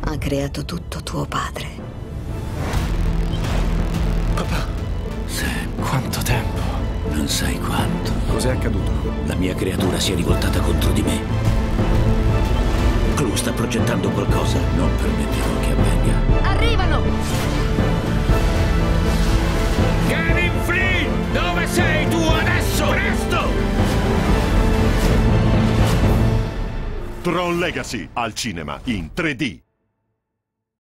Ha creato tutto tuo padre. Papà. Sam, quanto tempo? Non sai quanto. Cos'è accaduto? La mia creatura si è rivoltata contro di me. Clu sta progettando qualcosa. Non permetterò che avvenga. Arrivano! Kevin Flynn! Dove sei tu adesso? Presto! Tron Legacy al cinema in 3D.